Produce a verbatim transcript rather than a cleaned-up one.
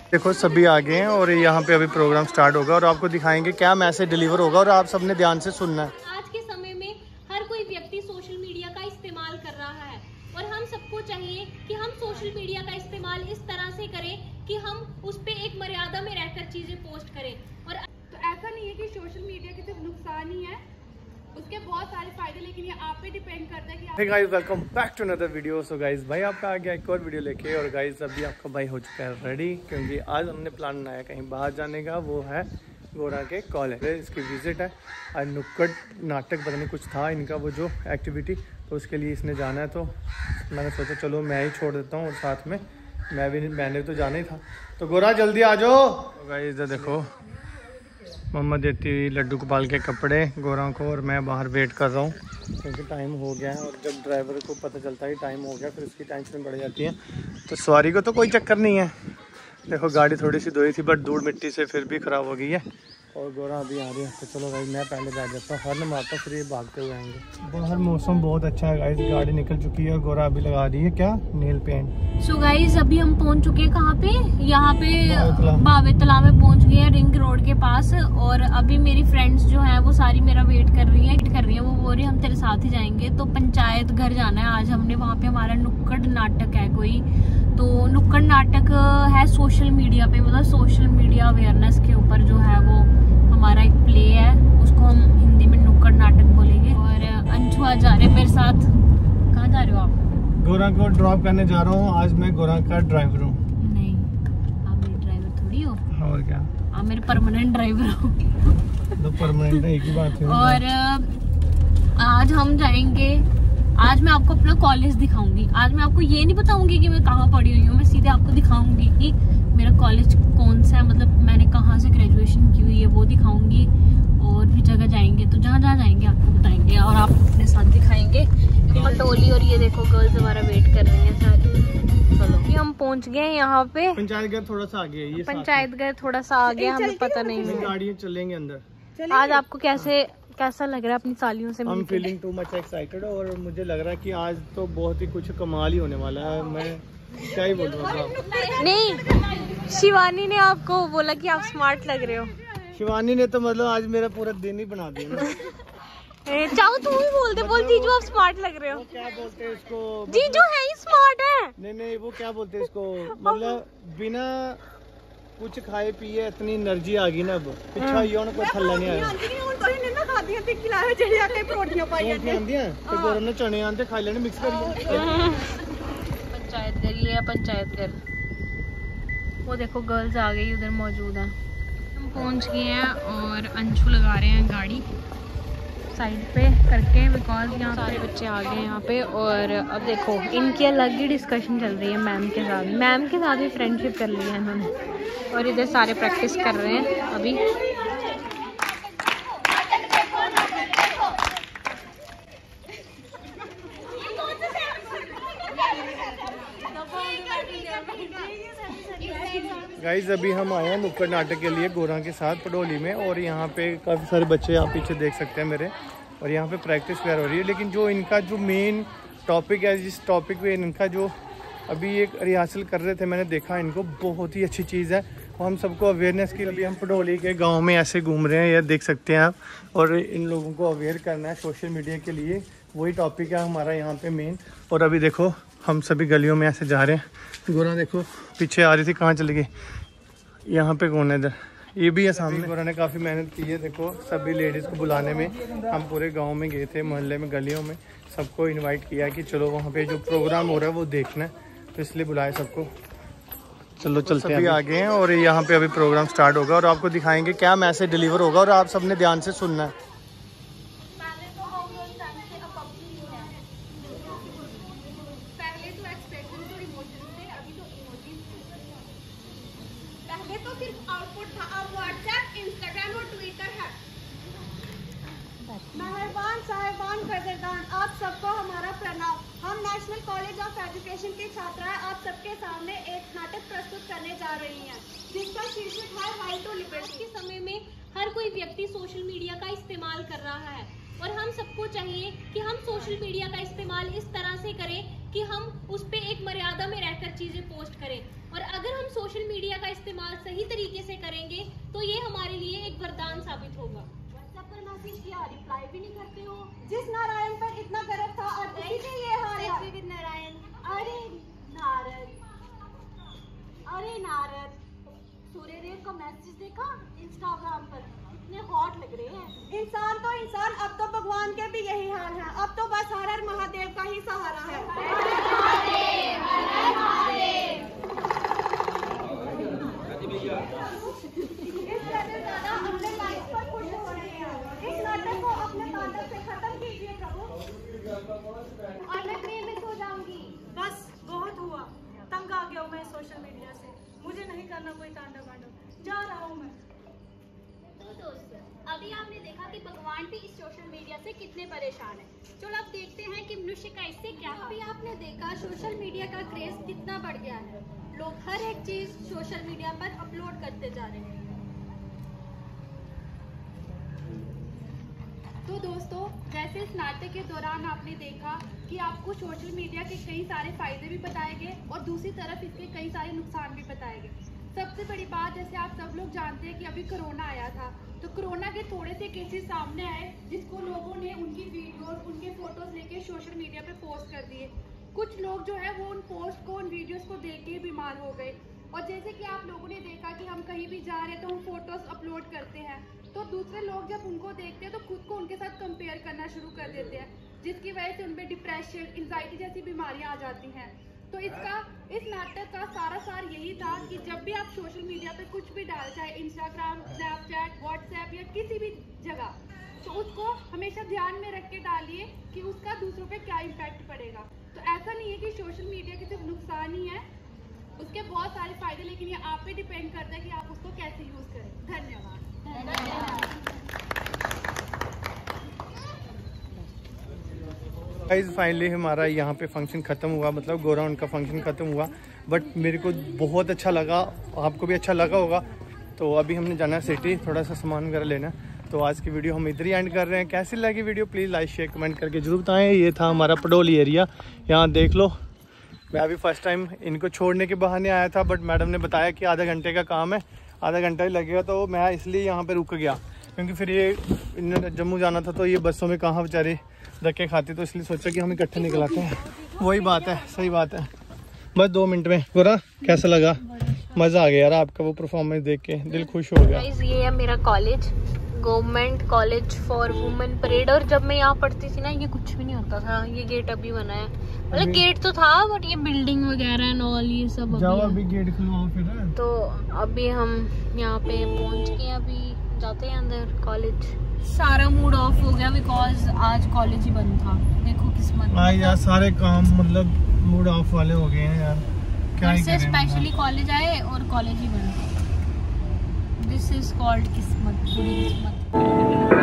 देखो सभी आ गए हैं और यहाँ पे अभी प्रोग्राम स्टार्ट होगा और आपको दिखाएंगे क्या मैसेज डिलीवर होगा और आप सबने ध्यान से सुनना है। आज के समय में हर कोई व्यक्ति सोशल मीडिया का इस्तेमाल कर रहा है और हम सबको चाहिए कि हम सोशल मीडिया का इस्तेमाल इस तरह से करें कि हम उस पे एक मर्यादा में रहकर चीजें पोस्ट करें। और तो ऐसा नहीं है कि सोशल मीडिया के सिर्फ नुकसान ही है, उसके बहुत सारे फायदे, लेकिन ये आप पे डिपेंड करता है कि आप... Hey guys, welcome back to another video. So guys, भाई आपका आ गया एक और वीडियो लेके और गाइस अभी आपका भाई हो चुका है रेडी, क्योंकि आज हमने प्लान बनाया कहीं बाहर जाने का। वो है गोरा के कॉलेज, इसकी विजिट है। आज नुक्कड़ नाटक पता नहीं कुछ था इनका, वो जो एक्टिविटी, तो उसके लिए इसने जाना है। तो मैंने सोचा चलो मैं ही छोड़ देता हूँ और साथ में मैं भी, मैंने तो जाना ही था। तो गोरा जल्दी आ जाओ। तो गाइस इधर देखो मम्मा देती हुई लड्डू गोपाल के कपड़े गोरा को और मैं बाहर वेट कर रहा हूँ क्योंकि टाइम हो गया है। और जब ड्राइवर को पता चलता है टाइम हो गया फिर उसकी टेंशन बढ़ जाती है। तो सवारी को तो कोई चक्कर नहीं है। देखो गाड़ी थोड़ी सी धोई थी बट धूल मिट्टी से फिर भी ख़राब हो गई है और गोरा अभी आ रही है। तो चलो भाई मैं पहले बैठ जाता हूँ, हॉर्न मारता हूँ, फिर ये भागते हुए आएंगे। बाहर मौसम बहुत अच्छा है गाइस, गाड़ी निकल चुकी है। गोरा अभी लगा रही है क्या नेल पेंट। सो गाइस अभी हम पहुंच चुके हैं कहाँ पे, यहाँ पे बावे तालाब में पहुंच गए हैं, रिंग रोड के पास। और अभी मेरी फ्रेंड्स जो है वो सारी मेरा वेट कर रही है कर रही है वो बोल रही है हम तेरे साथ ही जाएंगे। तो पंचायत घर जाना है आज हमने, वहाँ पे हमारा नुक्कड़ नाटक है कोई। तो नुक्कड़ नाटक है सोशल मीडिया पे, मतलब सोशल मीडिया अवेयरनेस के ऊपर जो है वो हमारा एक प्ले है, उसको हम हिंदी में नुक्कड़ नाटक बोलेंगे। और अंशु आज जा रहे हैं मेरे साथ। कहाँ जा रहे हो आप? गोरा को ड्रॉप करने जा रहा हूँ। आज मैं गोरा का ड्राइवर हूँ। नहीं आप मेरे ड्राइवर थोड़ी हो। और क्या, आप मेरे परमानेंट ड्राइवर हो। तो परमानेंट एक ही बात है। और आज हम जाएंगे, आज मैं आपको अपना कॉलेज दिखाऊंगी। आज मैं आपको ये नहीं बताऊंगी कि मैं कहाँ पढ़ी हुई हूँ, मैं सीधे आपको दिखाऊंगी कि मेरा कॉलेज कौन सा है, मतलब मैंने कहाँ से ग्रेजुएशन की हुई है वो दिखाऊंगी। और भी जगह जाएंगे, तो जहाँ जहाँ जाएंगे आपको बताएंगे और आप अपने साथ दिखाएंगे। पटोली और ये देखो गर्ल्स हमारा वेट कर रही हैं सारी। चलो ये हम पहुँच गए यहाँ पे। पंचायत घर थोड़ा सा आगे है, ये पंचायत घर थोड़ा सा आगे, हमें पता नहीं है। गाड़ियाँ चलेंगे अंदर। आज आपको कैसे कैसा लग रहा है अपनी सालियों से मिलके? I'm feeling too much excited और मुझे लग रहा है कि आज तो बहुत ही कुछ कमाल ही होने वाला है। मैं क्या ही बोल रहा हूँ। नहीं, शिवानी ने आपको बोला कि आप स्मार्ट लग रहे हो। शिवानी ने तो मतलब आज मेरा पूरा दिन ही बना दिया ना। चाहो तुम भी बोल दे, बोल जीजू आप स्मार्ट लग रहे हो। क्या बोलते हैं इसको? जीजू है ही स्मार्ट है। नहीं नहीं वो क्या बोलते हैं इसको, मतलब बिना कुछ खाए पिए इतनी एनर्जी आ गई ना। अब पिछा ही कोई थल्ला नहीं आया। तो गोरम ने चने आंदे खा लेने मिक्स करिए। पंचायत घर ये है, पंचायत घर। वो देखो गर्ल्स आ गई उधर मौजूद है। हम पहुंच गए हैं और अंशु लगा रहे हैं गाड़ी साइड पे करके, बिकॉज यहाँ सारे बच्चे आ गए यहाँ पे। और अब देखो इनकी अलग ही डिस्कशन चल रही है मैम के साथ। मैम के साथ भी फ्रेंडशिप कर ली है इन्होंने और इधर सारे प्रैक्टिस कर रहे हैं अभी। गाइज अभी हम आए हैं नुक्कड़ नाटक के लिए गोरा के साथ पटोली में। और यहाँ पे काफ़ी सारे बच्चे आप पीछे देख सकते हैं मेरे, और यहाँ पे प्रैक्टिस वगैरह हो रही है। लेकिन जो इनका जो मेन टॉपिक है, जिस टॉपिक पे इनका जो अभी एक रिहर्सल कर रहे थे, मैंने देखा इनको बहुत ही अच्छी चीज़ है। और हम सबको अवेयरनेस के लिए हम पटोली के गांव में ऐसे घूम रहे हैं, ये देख सकते हैं आप। और इन लोगों को अवेयर करना है सोशल मीडिया के लिए, वही टॉपिक है हमारा यहाँ पे मेन। और अभी देखो हम सभी गलियों में ऐसे जा रहे हैं। गोरा देखो पीछे आ रही थी, कहाँ चली गई? यहाँ पे कौन है? इधर ये भी है सामने। गोरा ने काफ़ी मेहनत की है, देखो सभी लेडीज़ को बुलाने में। हम पूरे गांव में गए थे, मोहल्ले में, गलियों में, सबको इनवाइट किया कि चलो वहाँ पे जो प्रोग्राम हो रहा है वो देखना है, तो इसलिए बुलाए सबको। चलो चलते हैं। अभी आ गए हैं और यहाँ पे अभी प्रोग्राम स्टार्ट होगा और आपको दिखाएंगे क्या मैसेज डिलीवर होगा और आप सबने ध्यान से सुनना है। पहले तो सिर्फ आउटपुट था, अब व्हाट्सएप, इंस्टाग्राम और ट्विटर है। मेहरबान साहिबान कदरदान, आप सबको हमारा प्रणाम। हम नेशनल कॉलेज ऑफ एजुकेशन के छात्राएं आप सबके सामने एक नाटक प्रस्तुत करने जा रही हैं, जिसका शीर्षक है हाई टू लिबर्टी। के समय में हर कोई व्यक्ति सोशल मीडिया का इस्तेमाल कर रहा है और हम सबको चाहिए कि हम सोशल मीडिया का इस्तेमाल इस तरह से करें कि हम उस पे एक मर्यादा में रहकर चीजें चीजें पोस्ट करें। और अगर हम सोशल मीडिया का इस्तेमाल सही तरीके से करेंगे तो ये हमारे लिए एक वरदान साबित होगा। व्हाट्सएप पर मैसेज किया, रिप्लाई भी नहीं करते हो। जिस नारायण पर इतना गर्व था और उसी के ये हाल है। नारायण, अरे नारद, अरे नारद, सूर्यदेव का मैसेज देखा इंस्टाग्राम पर, इतने हॉट लग रहे हैं। इंसान तो इंसान, अब तो भगवान के भी यही हाल है। अब तो बस हर हर महादेव का ही सहारा है। इस कदर ज्यादा अपने लाइफ पर खुश हो रहे हैं। इस नाटक को अपने तांडव से खत्म कीजिए प्रभु, और मैं प्रेम में सो जाऊंगी। बस बहुत हुआ, तंग आ गया हूँ मैं सोशल मीडिया से। मुझे नहीं करना कोई तांडव वांडव, जा रहा हूँ मैं। तो दोस्तों, अभी आपने देखा कि भगवान भी इस सोशल मीडिया से कितने परेशान हैं। चलो अब देखते हैं कि मनुष्य का इससे क्या। अभी आपने देखा सोशल मीडिया का क्रेज कितना बढ़ गया है। लोग हर एक चीज सोशल मीडिया पर अपलोड करते जा रहे हैं। तो दोस्तों, जैसे इस नाटक के दौरान आपने देखा कि आपको सोशल मीडिया के कई सारे फायदे भी बताए गए और दूसरी तरफ इसके कई सारे नुकसान भी बताए गए। सबसे बड़ी बात, जैसे आप सब लोग जानते हैं कि अभी कोरोना आया था, तो कोरोना के थोड़े से केसेस सामने आए जिसको लोगों ने उनकी वीडियोस, उनके फोटोज लेके सोशल मीडिया पे पोस्ट कर दिए। कुछ लोग जो है वो उन पोस्ट को, उन वीडियोस को देख के बीमार हो गए। और जैसे कि आप लोगों ने देखा कि हम कहीं भी जा रहे हैं तो हम फोटोज अपलोड करते हैं, तो दूसरे लोग जब उनको देखते हैं तो खुद को उनके साथ कंपेयर करना शुरू कर देते हैं, जिसकी वजह से उनमें डिप्रेशन, एंजाइटी जैसी बीमारियां आ जाती हैं। तो इसका, इस नाटक का सारा सार यही था कि जब भी आप सोशल मीडिया पे कुछ भी डाल, चाहे इंस्टाग्राम, स्नैपचैट, व्हाट्सएप या किसी भी जगह, तो उसको हमेशा ध्यान में रख के डालिए कि उसका दूसरों पे क्या इम्पैक्ट पड़ेगा। तो ऐसा नहीं है कि सोशल मीडिया के सिर्फ नुकसान ही है, उसके बहुत सारे फायदे, लेकिन ये आप पे डिपेंड करता है कि आप उसको कैसे यूज करें। धन्यवाद। गाइस फाइनली हमारा यहाँ पे फंक्शन ख़त्म हुआ, मतलब गोराउंड का फंक्शन ख़त्म हुआ, बट मेरे को बहुत अच्छा लगा, आपको भी अच्छा लगा होगा। तो अभी हमने जाना सिटी, थोड़ा सा सामान वगैरह लेना। तो आज की वीडियो हम इधर ही एंड कर रहे हैं। कैसी लगी video please like share comment करके जरूर बताएं। ये था हमारा पडोली एरिया, यहाँ देख लो। मैं अभी फर्स्ट टाइम इनको छोड़ने के बहाने आया था, बट मैडम ने बताया कि आधा घंटे का काम है, आधा घंटा ही लगेगा, तो मैं इसलिए यहाँ पे रुक गया, क्योंकि फिर ये इन्हें जम्मू जाना था, तो ये बसों में कहाँ बेचारे धक्के खाते, तो इसलिए सोचा कि हम इकट्ठे निकलाते हैं। वही बात है, सही बात है। बस दो मिनट में। गोरा कैसा लगा? मज़ा आ गया यार आपका वो परफॉर्मेंस देख के, दिल खुश हो गया। ये है मेरा college, government college for women parade. और जब मैं यहाँ पढ़ती थी ना, ये कुछ भी नहीं होता था। ये गेट अभी बना है, मतलब गेट तो था बट ये बिल्डिंग वगैरह एंड ऑल ये सब जाओ अभी गेट खुलवाओ फिर। तो अभी हम यहाँ पे पहुँच गए, अभी जाते हैं अंदर कॉलेज। सारा मूड ऑफ हो गया बिकॉज आज कॉलेज ही बंद था। देखो किस्मत। हाँ यार, सारे काम मतलब मूड ऑफ वाले हो गए हैं यार, क्या ही करें। स्पेशली कॉलेज आए और कॉलेज ही बंद। दिस इज कॉल्ड किस्मत, बुरी किस्मत।